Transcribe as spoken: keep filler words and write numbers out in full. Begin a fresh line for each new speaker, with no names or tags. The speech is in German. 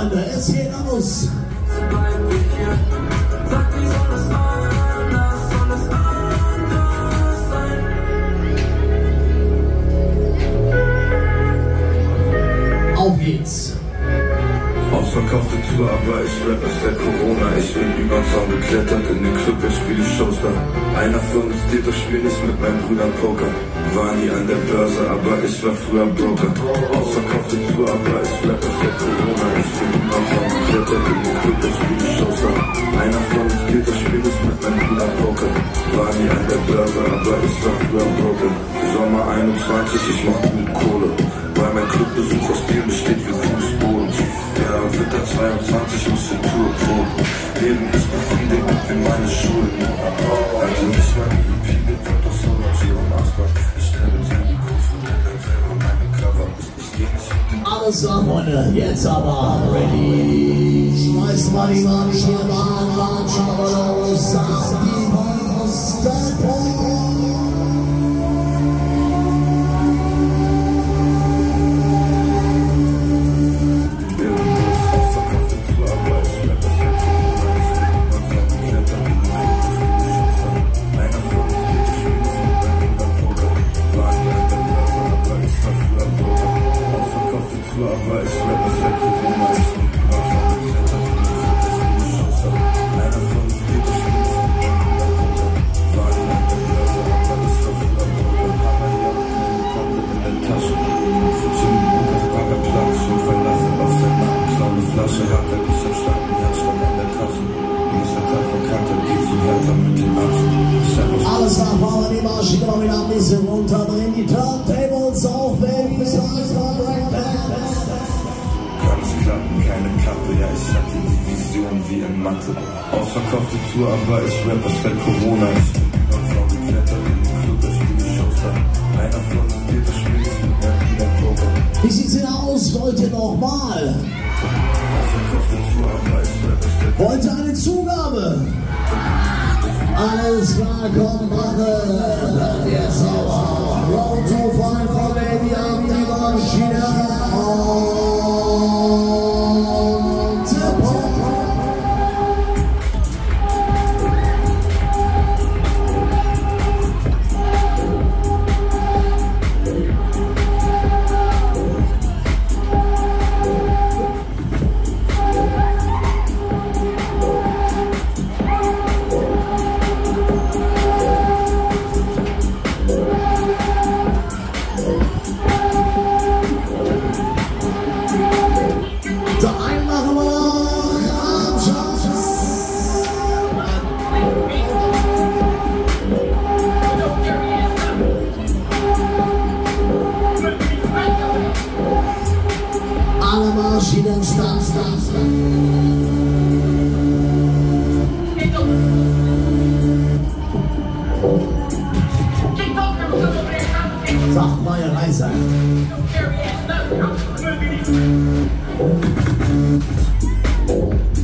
Freunde, es geht los. Auf geht's.
Ausverkaufte Tour, aber ich rap es seit Corona. Ich bin über den Zaun geklettert, in den Club, ich spiele Shows da. Einer von uns steht, das Spiel nicht mit meinen Brüdern Poker. War nie an der Börse, aber ich war früher Broker. Ausverkaufte Tour, aber ich rap es seit Corona. Ich bin über den Zaun geklettert, in den Club, ich spiele Shows da. Einer von uns steht, das Spiel nicht mit meinen Brüdern Poker. War nie an der Börse, aber ich war früher Broker. Sommer einundzwanzig, ich mach gut Kohle. Weil mein Clubbesuch aus Bier besteht wie Fußboden. Ja, Winter zweiundzwanzig muss in Tour proben. Leben ist befriedigend wie meine Schulden. Also nicht mal die E P mit Fotos oder Geo Master. Ich stelle mir die Kurve mit der Film und meine Cover. Ich geh nicht mit dem...
Alles klar, Freunde, jetzt aber ready. Schmeiß mal die Marsche, Bahn, schauen wir los. Die Bahn aus der Alles nach vorne, die Marsche, genau wieder ein bisschen runterdrehen, die Turntables auf, Baby,
kann es klappen, keine Kappe, ja ich hatte die Vision wie in Mathe. Ausverkaufte Tour, aber ich rap es seit Corona. Ich bin über den Zaun geklettert, in den Club, ich spiele Shows da. Einer von uns geht, das Spiel ist mit mir wieder Poker.
Wie sieht's denn aus, wollt ihr nochmal?
Ausverkaufte Tour, aber ich rap es seit Corona.
Wollt ihr eine Zugabe? Alles klar, komm, mache, dann jetzt aber. Road to five for Baby, ab die Maschine. Und Tempo. Maschinen, Start, Start, Start. Sagt neue Reise. Oh.